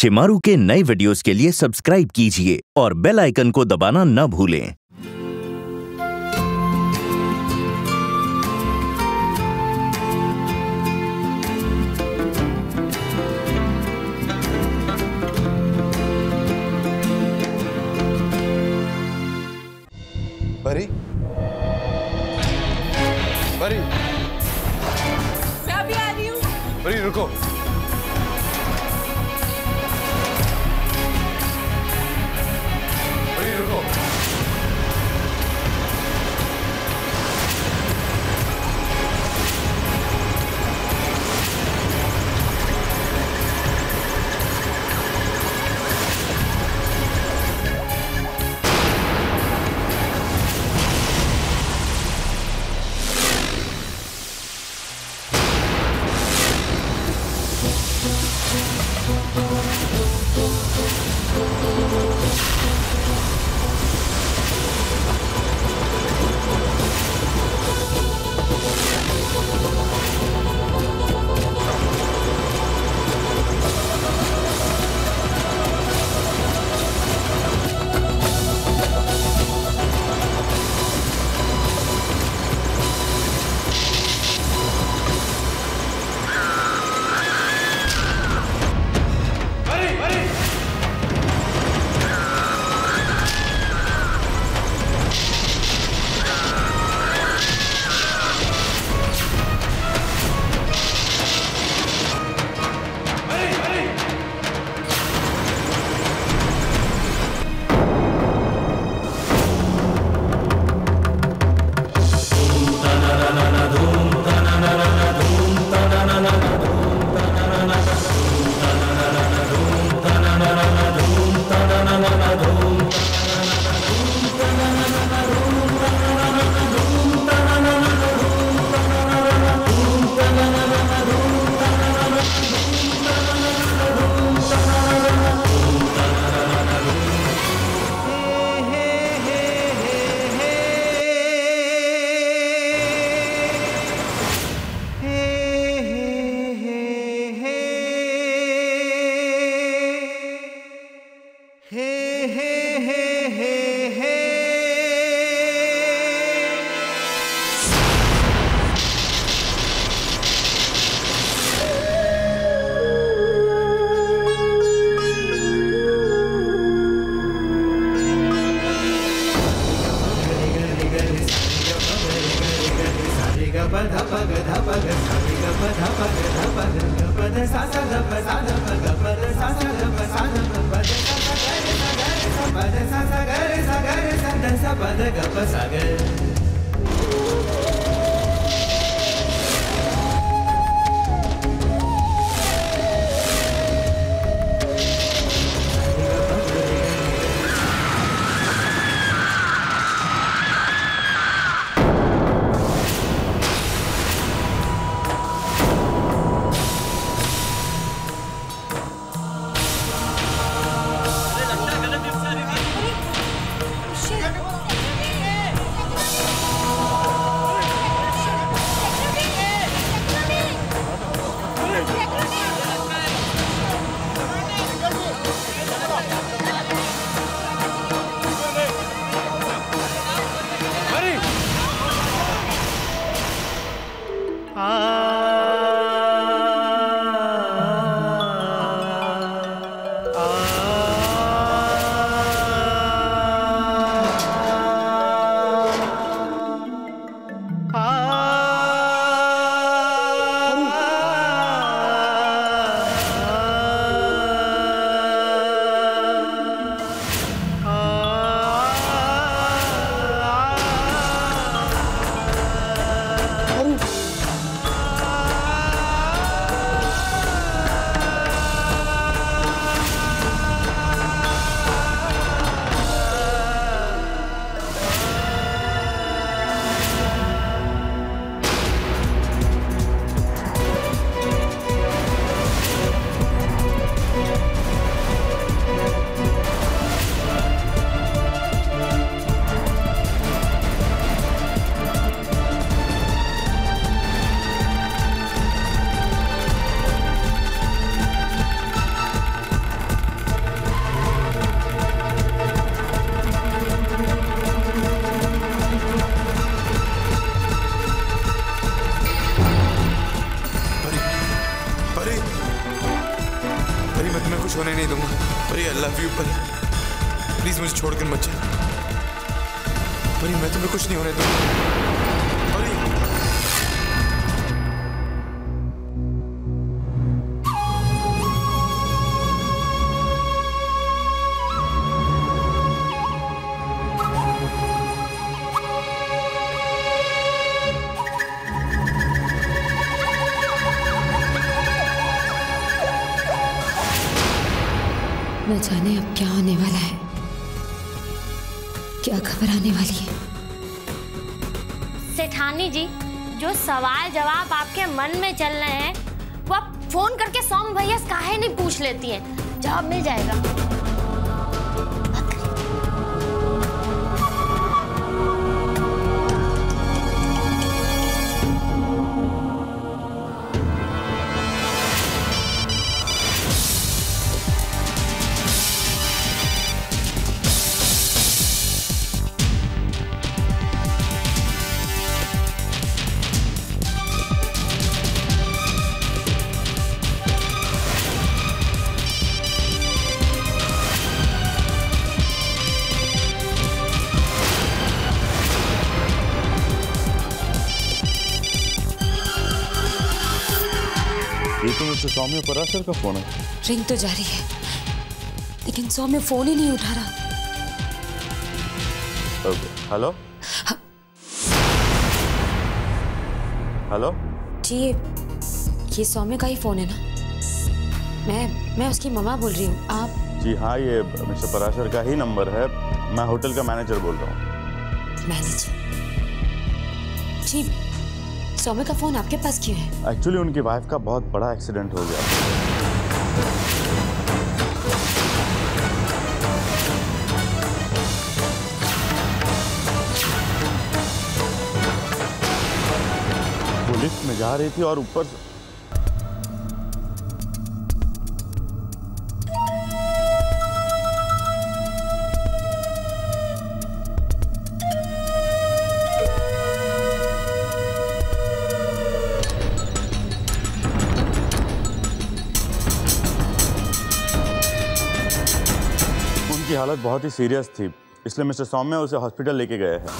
शिमारू के नए वीडियोस के लिए सब्सक्राइब कीजिए और बेल आइकन को दबाना न भूलें। परी, परी, मैं अभी आ रही हूँ। परी रुको। परी रुको। परी मैं तुम्हें कुछ होने नहीं दूंगा। Pari I love you Pari, please मुझे छोड़कर मत जा। परी मैं तुम्हें कुछ नहीं होने दूंगा परी। न जाने अब क्या होने वाला है, क्या खबर आने वाली है। सेठानी जी, जो सवाल जवाब आपके मन में चल रहे हैं वो आप फोन करके सौम्य भैया से काहे नहीं पूछ लेती हैं? जवाब मिल जाएगा। ये तो मुझसे सौम्य पराशर का फोन है। रिंग तो जारी है लेकिन सौम्य फोन ही नहीं उठा रहा। हेलो हेलो जी, ये सौम्य का ही फोन है ना? मैं उसकी मम्मा बोल रही हूँ। आप? जी हाँ, ये मिस्टर पराशर का ही नंबर है। मैं होटल का मैनेजर बोल रहा हूँ। मैनेजर? जी, सौम्य का फोन आपके पास क्यों है? एक्चुअली उनकी वाइफ का बहुत बड़ा एक्सीडेंट हो गया। वो लिफ्ट में जा रही थी और ऊपर की हालत बहुत ही सीरियस थी, इसलिए मिस्टर सौम्य उसे हॉस्पिटल लेके गए हैं।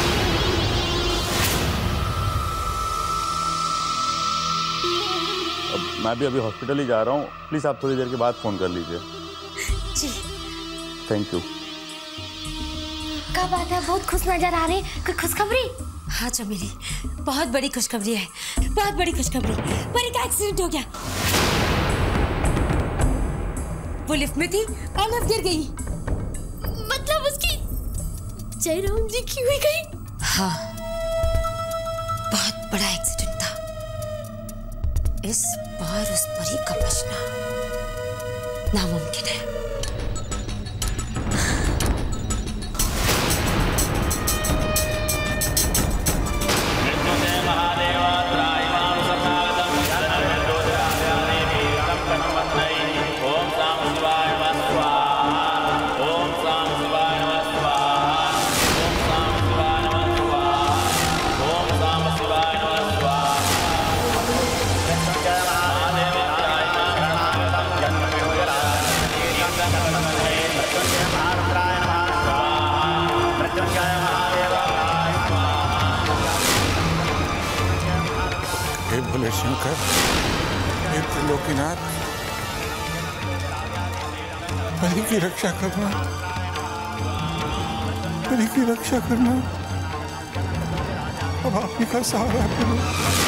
अब मैं भी अभी हॉस्पिटल ही जा रहा हूँ। प्लीज आप थोड़ी देर के बाद फोन कर लीजिए। जी थैंक यू। क्या बात है, बहुत खुश नजर आ रही है। कोई खुशखबरी? हाँ चमेली, बहुत बड़ी खुशखबरी है, बहुत बड़ी खुशखबरी। परी का एक्सीडेंट हो गया। वो लिफ्ट में थी और लिफ्ट गिर गई। मतलब उसकी जयराम जी की हुई गई? हाँ, बहुत बड़ा एक्सीडेंट था। इस बार उस परी का बचना नामुमकिन है। भोले शंकर, हे त्रिलोकीनाथ, परी की रक्षा करना, परी की रक्षा करना। अब आप ही का सहारा करो।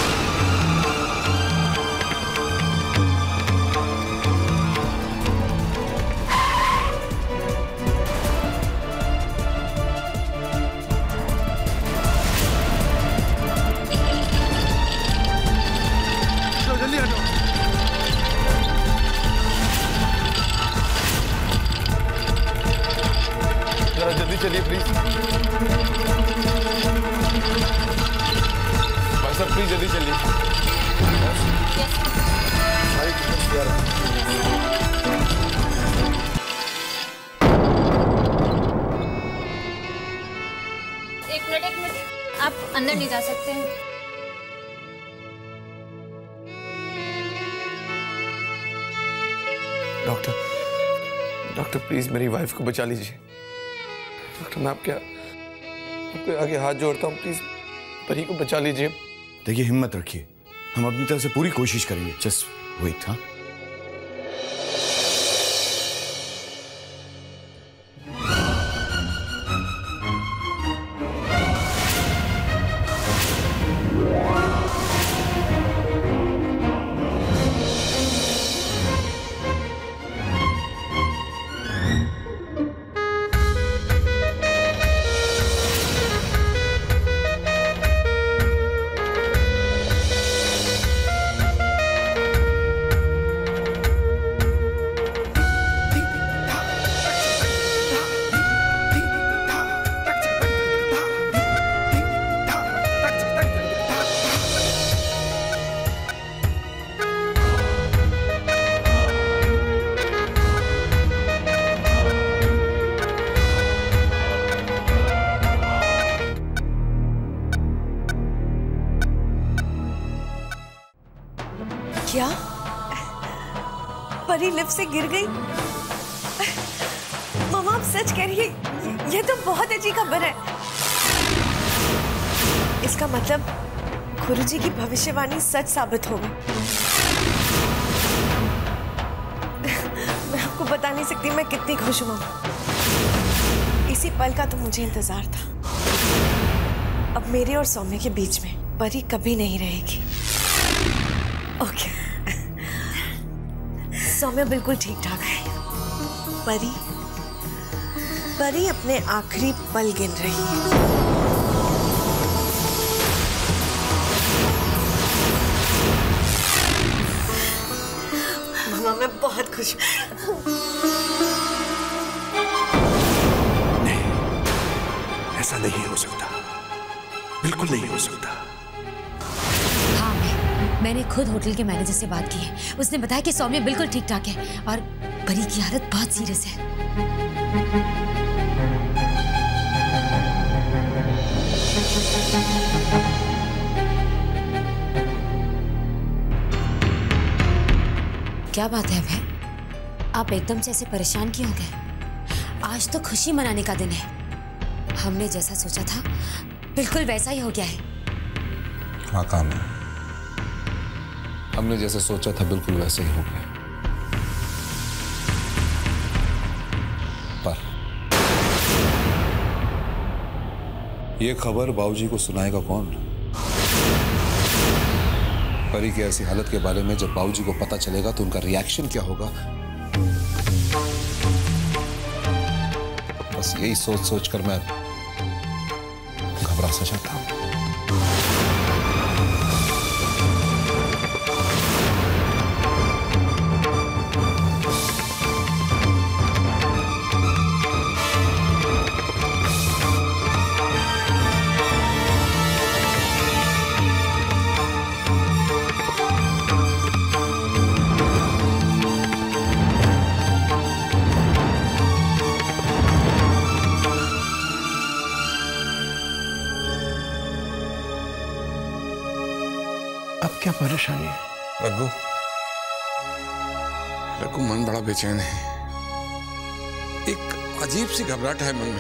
चलिए प्लीज भाई साहब, प्लीज जल्दी चलिए। एक मिनट, आप अंदर नहीं जा सकते हैं। डॉक्टर प्लीज मेरी वाइफ को बचा लीजिए। डॉक्टर मैं आपके आगे हाथ जोड़ता हूँ, प्लीज परी को बचा लीजिए। देखिए हिम्मत रखिए, हम अपनी तरफ से पूरी कोशिश करेंगे। Just wait. हाँ क्या परी लिफ्ट से गिर गई? मामा आप सच कह रही है? ये तो बहुत अच्छी खबर है। इसका मतलब गुरुजी की भविष्यवाणी सच साबित होगी। मैं आपको बता नहीं सकती मैं कितनी खुश हूँ मामा। इसी पल का तो मुझे इंतजार था। अब मेरे और सौम्य के बीच में परी कभी नहीं रहेगी। ओके सौम्य बिल्कुल ठीक ठाक है। परी अपने आखिरी पल गिन रही है। मामा मैं बहुत खुश हूँ। नहीं, ऐसा नहीं हो सकता, बिल्कुल नहीं हो सकता। हाँ मैंने खुद होटल के मैनेजर से बात की है। उसने बताया कि सौम्य बिल्कुल ठीक ठाक है और परी की हालत बहुत सीरियस है। क्या बात है भाई, आप एकदम से ऐसे परेशान क्यों हो गए? आज तो खुशी मनाने का दिन है। हमने जैसा सोचा था बिल्कुल वैसा ही हो गया है। हाँ काम है, हमने जैसे सोचा था बिल्कुल वैसे ही हो गया। पर यह खबर बाबूजी को सुनाएगा कौन? परी की ऐसी हालत के बारे में जब बाबूजी को पता चलेगा तो उनका रिएक्शन क्या होगा? बस यही सोच सोचकर मैं घबरा सा जाता हूं। अब क्या परेशानी है? रघु मन बड़ा बेचैन है। एक अजीब सी घबराहट है मन में।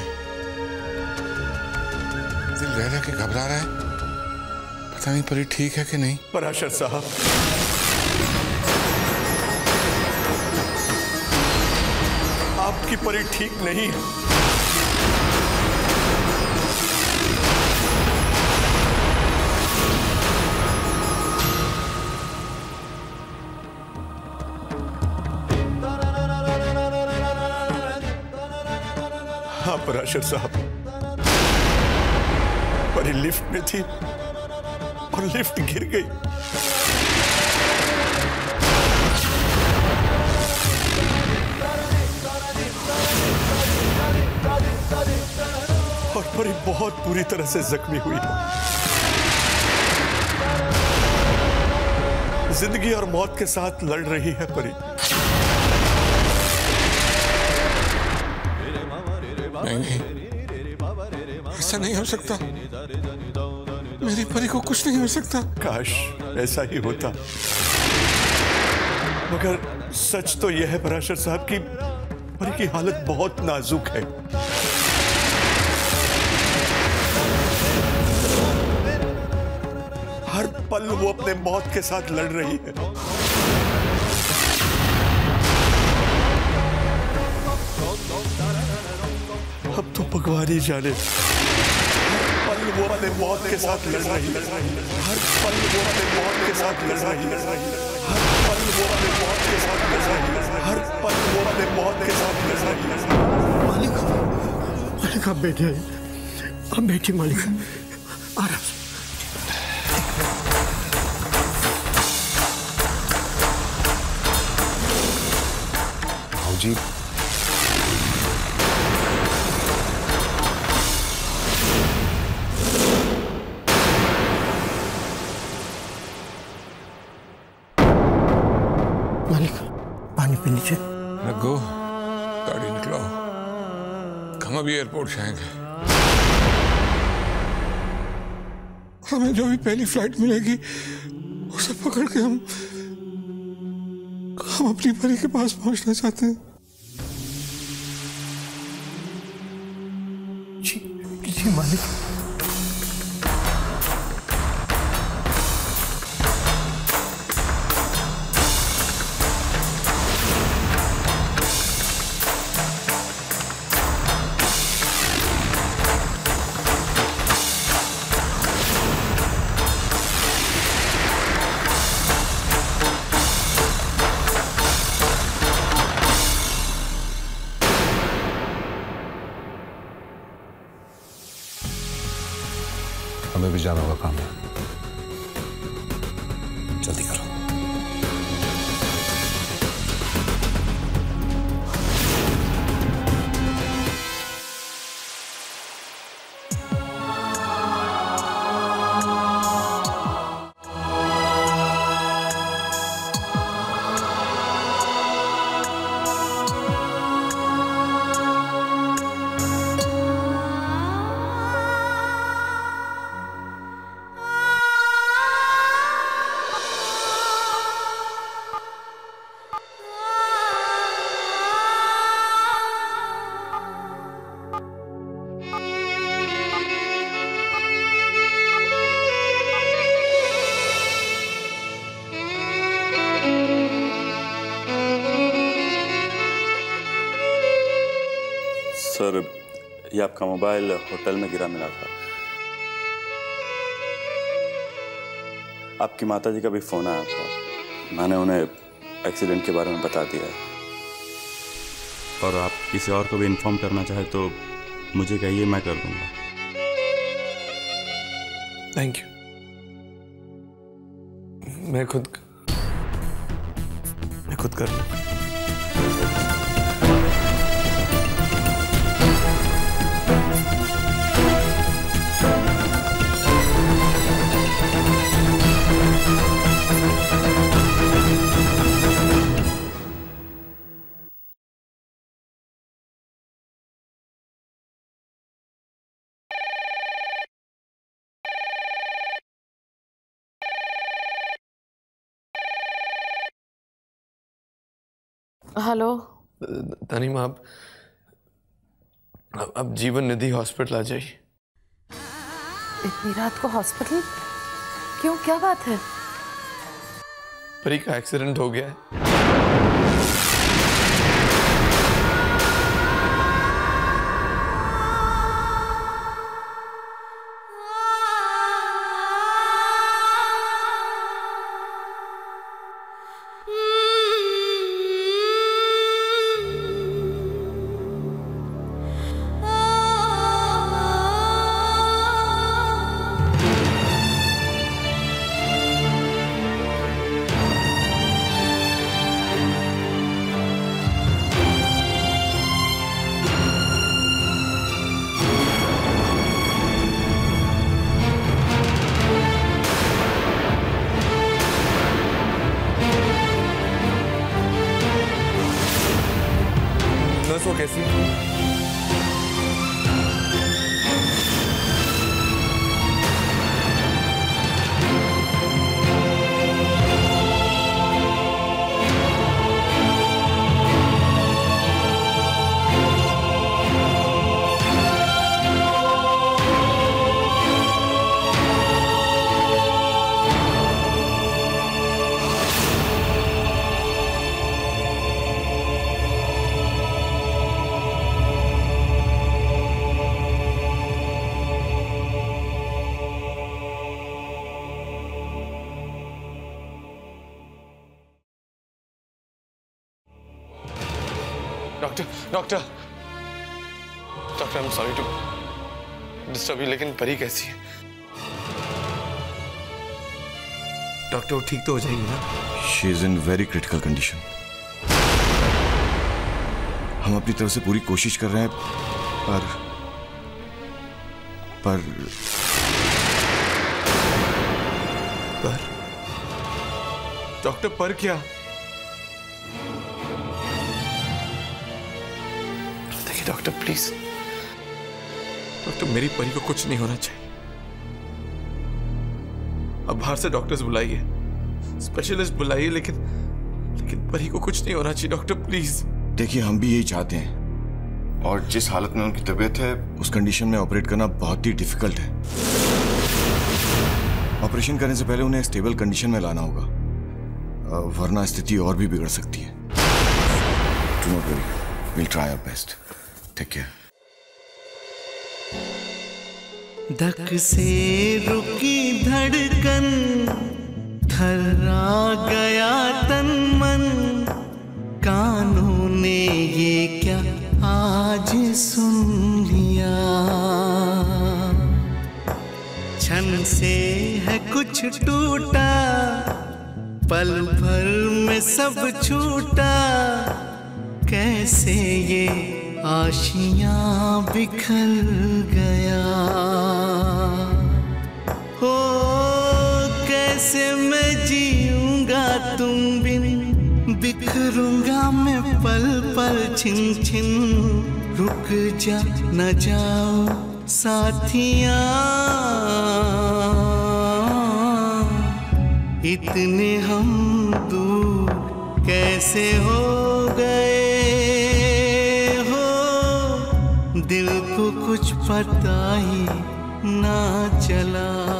दिल रह रहा के घबरा रहा है। पता नहीं परी ठीक है कि नहीं। पराशर साहब, आपकी परी ठीक नहीं है। हाँ पराशर साहब, परी लिफ्ट में थी और लिफ्ट गिर गई। और परी बहुत बुरी तरह से जख्मी हुई है। जिंदगी और मौत के साथ लड़ रही है परी। नहीं, ऐसा नहीं हो सकता। मेरी परी को कुछ नहीं हो सकता। काश ऐसा ही होता, मगर सच तो यह है पराशर साहब कि परी की हालत बहुत नाजुक है। हर पल वो अपने मौत के साथ लड़ रही है। अब तो भगवान ही जाने। हर पल वो अपने मौत के साथ लड़ रही है। हर पल वो अपने मौत के साथ लड़ रही है। हर पल वो अपने मौत के साथ लड़ रही है। हर पल वो अपने मौत के साथ लड़ रही है। मालिक, मालिक आप बैठे, आप बैठिए मालिक, आराम से। भाऊजी, मालिक पानी पी लीजिए। रघु, गाड़ी निकलो, हम अभी एयरपोर्ट जाएंगे। हमें जो भी पहली फ्लाइट मिलेगी उसे पकड़ के हम अपनी परी के पास पहुंचना चाहते हैं। जी मालिक। हमें भी जाना होगा काम में, जल्दी करो। सर, ये आपका मोबाइल होटल में गिरा मिला था। आपकी माताजी का भी फोन आया था, मैंने उन्हें एक्सीडेंट के बारे में बता दिया है। और आप किसी और को भी इन्फॉर्म करना चाहे तो मुझे कहिए, मैं कर दूंगा। Thank you. मैं खुद कर लूँ। हेलो तानीमा, अब जीवन निधि हॉस्पिटल आ जाइए। इतनी रात को हॉस्पिटल क्यों, क्या बात है? परी का एक्सीडेंट हो गया है। वो कैसी? Doctor I am sorry to disturb you, लेकिन परी कैसी है? डॉक्टर वो ठीक तो हो जाएगी ना? She is in very critical condition. हम अपनी तरफ से पूरी कोशिश कर रहे हैं, पर डॉक्टर पर क्या? देखिए डॉक्टर प्लीज, डॉक्टर मेरी परी को कुछ नहीं होना चाहिए। अब बाहर से डॉक्टर्स बुलाइए, स्पेशलिस्ट बुलाइए, लेकिन परी को कुछ नहीं होना चाहिए। Doctor please. देखिए हम भी यही चाहते हैं, और जिस हालत में उनकी तबीयत है उस कंडीशन में ऑपरेट करना बहुत ही डिफिकल्ट है। ऑपरेशन करने से पहले उन्हें स्टेबल कंडीशन में लाना होगा, वरना स्थिति और भी बिगड़ सकती है। Do not worry, will try our best. Take care. धक से रुकी धड़कन, थर्रा गया तन मन, कानों ने ये क्या आज सुन लिया। क्षण से है कुछ टूटा, पल भर में सब छूटा, कैसे ये आशियां बिखर गया। हो कैसे मैं जीऊंगा तुम बिन, बिखरूंगा मैं पल पल छिन छिन। रुक जा न जाओ साथिया, इतने हम दूर कैसे हो गए हो, दिल को कुछ पता ही ना चला।